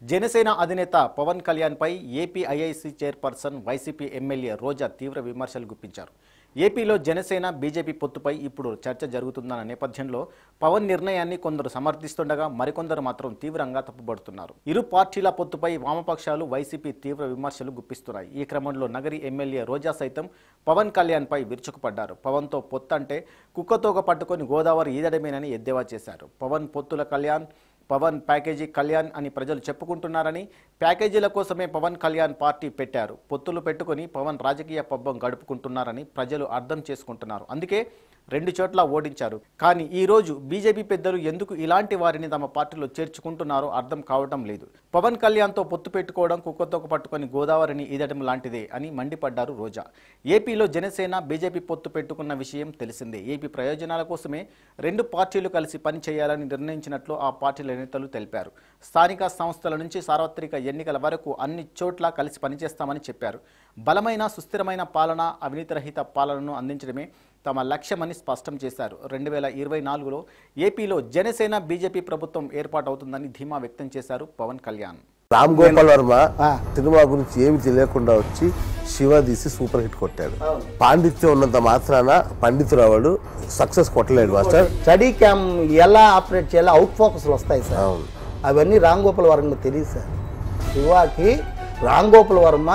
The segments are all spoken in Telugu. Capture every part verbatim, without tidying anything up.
జనసేన అధినేత పవన్ కళ్యాణ్ పై AP IIC chairperson YCP MLA Roja తీవ్ర విమర్శలు గుప్పించారు. ఏపీలో జనసేన బీజేపీ పొత్తుపై ఇప్పుడు చర్చ జరుగుతున్న నేపథ్యంలో పవన్ నిర్ణయాన్ని కొందరు సమర్థిస్తుండగా మరికొందరు మాత్రం తీవ్రంగా తప్పుపడుతున్నారు. ఇరు పార్టీల పొత్తుపై వామపక్షాలు వైసీపీ తీవ్ర విమర్శలు గుప్పిస్తున్నాయి. ఈ క్రమంలో నగరి ఎమ్మెల్యే రోజా సైతం పవన్ కళ్యాణ్ పై విరుచుకుపడ్డారు. పవన్తో పొత్తు అంటే కుక్కతోక పట్టుకొని గోదావరి ఈదడమేనని ఎద్దేవా చేశారు. పవన్ పొత్తుల కళ్యాణ్ పవన్ ప్యాకేజీ కళ్యాణ్ అని ప్రజలు చెప్పుకుంటున్నారని, ప్యాకేజీల కోసమే పవన్ కళ్యాణ్ పార్టీ పెట్టారు, పొత్తులు పెట్టుకుని పవన్ రాజకీయ పబ్బం గడుపుకుంటున్నారని ప్రజలు అర్థం చేసుకుంటున్నారు. అందుకే రెండు చోట్ల ఓడించారు. కానీ ఈ రోజు బీజేపీ పెద్దలు ఎందుకు ఇలాంటి వారిని తమ పార్టీలో చేర్చుకుంటున్నారో అర్థం కావడం లేదు. పవన్ కళ్యాణ్తో పొత్తు పెట్టుకోవడం కుక్కతోక పట్టుకొని గోదావరిని ఈదడం లాంటిదే అని మండిపడ్డారు రోజా. ఏపీలో జనసేన బీజేపీ పొత్తు పెట్టుకున్న విషయం తెలిసిందే. ఏపీ ప్రయోజనాల కోసమే రెండు పార్టీలు కలిసి పని చేయాలని నిర్ణయించినట్లు ఆ పార్టీల నేతలు తెలిపారు. స్థానిక సంస్థల నుంచి సార్వత్రిక ఎన్నికల వరకు అన్ని చోట్ల కలిసి పనిచేస్తామని చెప్పారు. బలమైన సుస్థిరమైన పాలన, అవినీతిరహిత పాలనను అందించడమే తమ లక్ష్యమని స్పష్టం చేశారు. రెండు వేల ఇరవై నాలుగులో ఏపీలో జనసేన బీజేపీ ప్రభుత్వం ఏర్పాటవుతుందని ధీమా వ్యక్తం చేశారు పవన్ కళ్యాణ్. రామ్ గోపాల్ వర్మ సినిమా గురించి ఏమి తెలియకుండా వచ్చి శివ తీసి సూపర్ హిట్ కొట్టాడు. పాండిత్యం ఉన్నంత మాత్రాన పండితురావాడు సక్సెస్ కొట్టలేడు మాస్టర్. స్టడీ క్యామ్ ఎలా ఆపరేట్ చేయాలో అవుట్ ఫోకస్లు వస్తాయి సార్. అవన్నీ రామ్ గోపాల్ వర్మ తెలియదు సార్. శివాకి రామ్ గోపాల్ వర్మ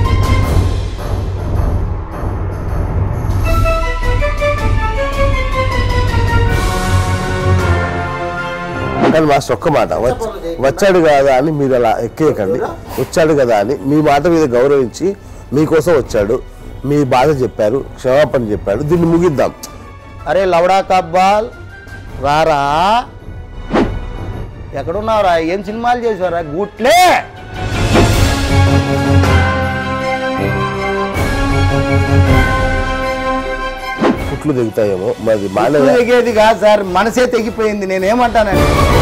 కానీ మాస్టర్ ఒక్క మాట, వచ్చాడు కదా అని మీరు అలా ఎక్కేయకండి. వచ్చాడు కదా అని మీ మాట మీద గౌరవించి మీకోసం వచ్చాడు, మీ బాధ చెప్పారు, క్షమాపణ చెప్పాడు, దీన్ని ముగిద్దాం. అరే లవడా కబ్బాల్ రారా, ఎక్కడున్నావురా, ఏం సినిమాలు చేసారా, గుట్లే కుట్లు దిగుతాయేమో మరి. తెగేది కాదు సార్, మనసే తెగిపోయింది. నేనేమంటానండి,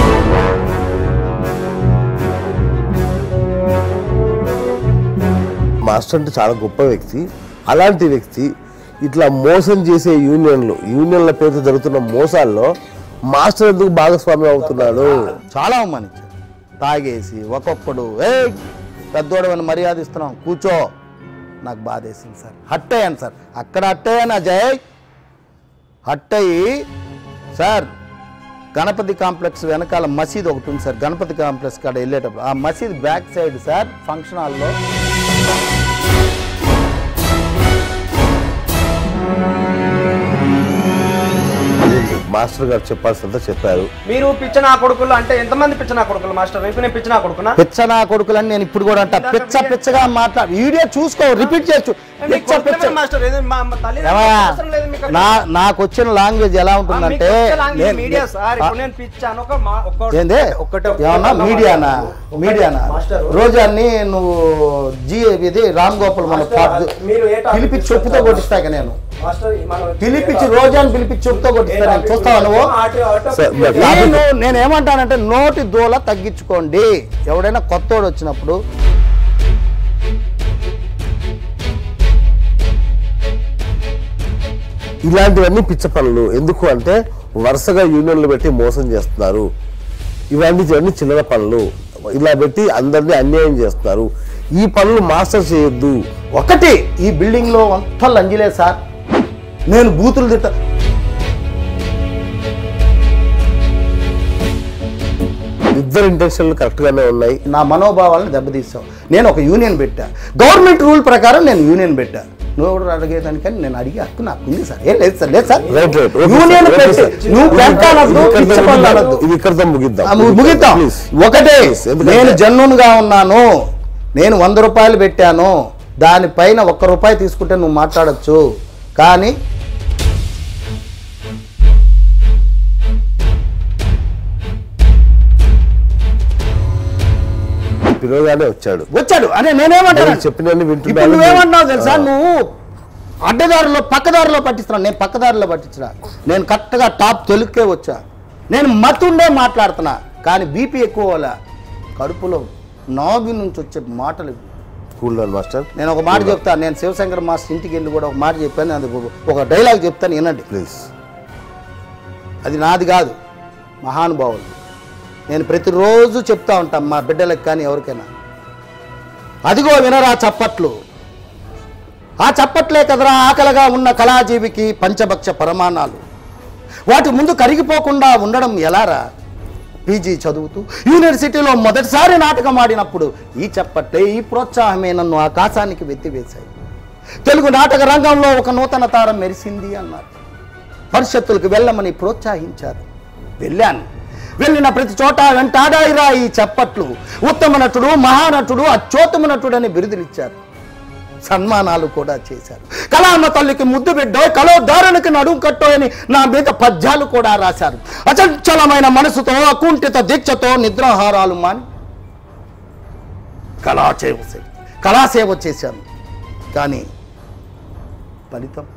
మాస్టర్ అంటే చాలా గొప్ప వ్యక్తి. అలాంటి వ్యక్తి ఇట్లా మోసం చేసే యూనియన్లు యూనియన్ల పేరుతో జరుగుతున్న మోసాల్లో మాస్టర్ ఎందుకు భాగస్వామ్యం అవుతున్నాడు? చాలా అవమానించారు. తాగేసి ఒక్కొక్కడు ఏ పెద్దోడమని మర్యాద ఇస్తున్నాం, కూర్చో. నాకు బాధ వేసింది సార్, హట్ అయ్యాను సార్. అక్కడ హట్ అయ్యాను అజయ్, హట్ అయ్యి సార్ గణపతి కాంప్లెక్స్ వెనకాల మసీద్ ఒకటి ఉంది సార్. గణపతి కాంప్లెక్స్ కాడ వెళ్ళేటప్పుడు ఆ మసీద్ బ్యాక్ సైడ్ సార్ ఫంక్షన్ హాల్లో మాస్టర్ గారు చెప్పాల్సిందా చెప్పారు. మీరు పిచ్చనా కొడుకులు అంటే ఎంతమంది పిచ్చనా కొడుకులు మాస్టర్? రేపు నేను పిచ్చనా కొడుకునా? పిచ్చనా కొడుకులు అని నేను ఇప్పుడు కూడా అంట. పిచ్చ పిచ్చగా మాట్లాడు, వీడియో చూసుకో, రిపీట్ చేయొచ్చు. నాకు వచ్చిన లాంగ్వేజ్ ఎలా ఉంటుందంటే, ఏమన్నా మీడియానా మీడియానా రోజాన్ని నువ్వు జీ ఇది రామ్ గోపాల్ మన పిలిపించి చెప్పుతో కొట్టిస్తాక, నేను పిలిపించి రోజాని పిలిపించి చెప్పుతో కొట్టిస్తా. నేను చూస్తావా నువ్వు? నేను నేనేమంటానంటే నోటి దూల తగ్గించుకోండి. ఎవడైనా కొత్తోడు వచ్చినప్పుడు ఇలాంటివన్నీ పిచ్చ పనులు. ఎందుకు అంటే వరుసగా యూనియన్లు పెట్టి మోసం చేస్తున్నారు. ఇవన్నీ ఇవన్నీ చిల్లర పనులు. ఇలా పెట్టి అందరినీ అన్యాయం చేస్తున్నారు. ఈ పనులు మాస్టర్ చేయొద్దు. ఒకటి, ఈ బిల్డింగ్ లో అంతా లంజిలే సార్. నేను బూతులు తిట్ట ఇద్దరు ఇంటెన్షన్లు కరెక్ట్ గానే ఉన్నాయి. నా మనోభావాలను దెబ్బతీసావు. నేను ఒక యూనియన్ పెట్టా, గవర్నమెంట్ రూల్ ప్రకారం నేను యూనియన్ పెట్టా. నువ్వు కూడా అడిగేదానికని నేను అడిగే హక్కు నాకు ఉంది సార్. ఏం లేదు సార్, లేదు సార్. యూనియన్ నువ్వు ముగిద్దాం. ఒకటే, నేను జెన్యూన్ గా ఉన్నాను. నేను వంద రూపాయలు పెట్టాను, దానిపైన ఒక్క రూపాయి తీసుకుంటే నువ్వు మాట్లాడచ్చు. కానీ పిలవగానే వచ్చాడు వచ్చాడు అనే నేనేమంటాను, చెప్పిన ఇప్పుడు నువ్వేమంటున్నావు తెలుసా? నువ్వు అడ్డదారిలో పక్కదారిలో పట్టిస్తున్నావు. నేను పక్కదారిలో పట్టించిన, నేను కరెక్ట్గా టాప్ తెలుగుకే వచ్చా. నేను మతుండే మాట్లాడుతున్నా. కానీ బీపీ ఎక్కువ వల్ల కడుపులో నాభి నుంచి వచ్చే మాటలు. మాస్టర్ నేను ఒక మాట చెప్తాను. నేను శివశంకర్ మాస్టర్ ఇంటికి వెళ్ళి కూడా ఒక మాట చెప్పాను. అది ఒక డైలాగ్ చెప్తాను, వినండి ప్లీజ్. అది నాది కాదు, మహానుభావులు. నేను ప్రతిరోజు చెప్తా ఉంటాను మా బిడ్డలకు కానీ ఎవరికైనా, అదిగో వినరా చప్పట్లు, ఆ చప్పట్లే కదరా ఆకలిగా ఉన్న కళాజీవికి పంచభక్ష పరమాణాలు. వాటి ముందు కరిగిపోకుండా ఉండడం ఎలారా? పీజీ చదువుతూ యూనివర్సిటీలో మొదటిసారి నాటకం ఆడినప్పుడు ఈ చప్పట్లే, ఈ ప్రోత్సాహమే నన్ను ఆకాశానికి వెత్తివేశాయి. తెలుగు నాటక రంగంలో ఒక నూతన తారం మెరిసింది అన్నారు. పరిషత్తులకు వెళ్ళమని ప్రోత్సహించారు. వెళ్ళాను. వెళ్ళిన ప్రతి చోట వెంటాడాయిరా ఈ చప్పట్లు. ఉత్తమ నటుడు, మహానటుడు, అత్యోత్తమ నటుడు అని బిరుదులిచ్చారు. సన్మానాలు కూడా చేశారు. కళాన్న తల్లికి ముద్దు బిడ్డో, కళోద్ధారణకి నడుం కట్టో అని నా మీద పద్యాలు కూడా రాశారు. అచంచలమైన మనసుతో, అకుంఠిత దీక్షతో నిద్రాహారాలు మాని కళాసేవ కళాసేవ చేశాను. కానీ ఫలితం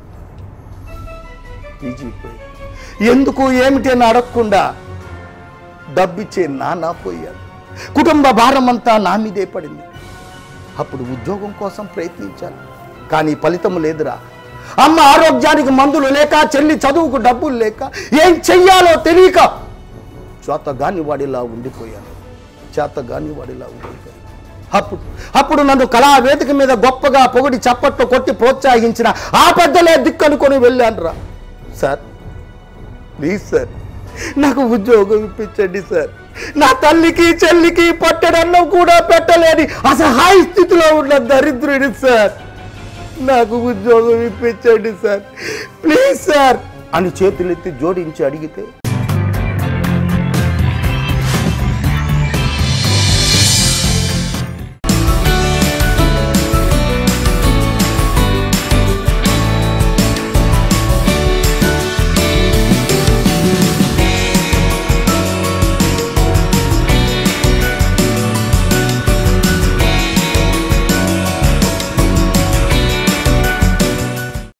పీజీ పోయి ఎందుకు ఏమిటి అని అడగకుండా డబ్బిచ్చే నాన్న పోయాడు. కుటుంబ భారం అంతా నా మీదే పడింది. అప్పుడు ఉద్యోగం కోసం ప్రయత్నించాను, కానీ ఫలితం లేదురా. అమ్మ ఆరోగ్యానికి మందులు లేక, చెల్లి చదువుకు డబ్బులు లేక, ఏం చెయ్యాలో తెలియక చేతగాని వాడిలా ఉండిపోయాను. చేతగాని వాడిలా ఉండిపోయాను. అప్పుడు అప్పుడు నన్ను కళా వేదిక మీద గొప్పగా పొగిడి చప్పట్లు కొట్టి ప్రోత్సహించిన ఆ పెద్దలే దిక్కనుకొని వెళ్ళాను రా. సార్ ప్లీజ్ సార్, నాకు ఉద్యోగం ఇప్పించండి సార్. నా తల్లికి చెల్లికి పట్టెడన్నం కూడా పెట్టలేని అసహాయ స్థితిలో ఉన్న దరిద్రుడి సార్, నాకు ఉద్యోగం ఇప్పించండి సార్, ప్లీజ్ సార్ అని చేతులెత్తి జోడించి అడిగితే